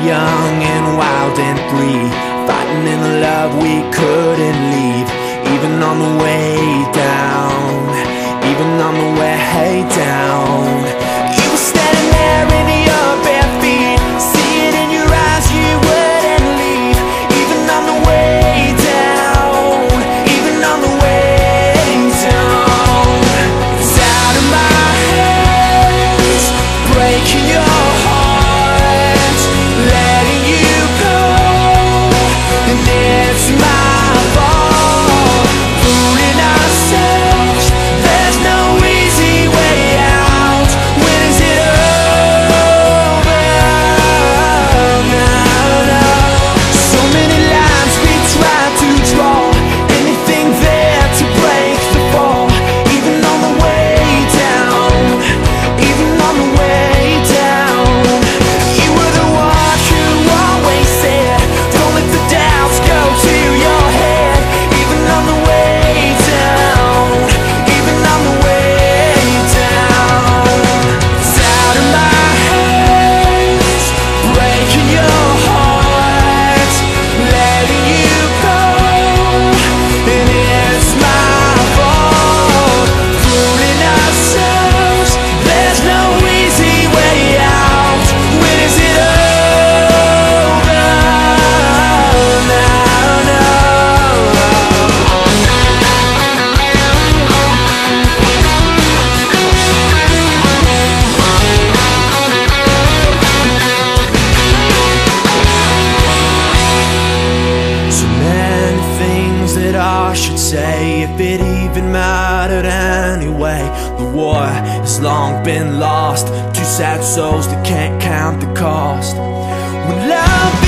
young and wild and free, fighting in the love we couldn't leave. Even on the way down, even on the way down, you were standing there in your bare feet. See it in your eyes, you wouldn't leave. Even on the way down, even on the way down. It's out of my hands, breaking your heart, letting you go, and it's my fault. Fooling ourselves, there's no easy way out. When is it over? No. So many lines we tried to draw, anything there to break the fall. Even on the way down, even on the way down, you were the one who always said, don't let the doubts go to your head. Even on the way down, even on the way down. It's out of my hands, breaking your heart, letting you go, and it's my fault. Fooling ourselves, there's no easy way out. When is it over? No. So many things that I should say, if it even mattered anyway. The war has long been lost, two sad souls that can't count the cost. When love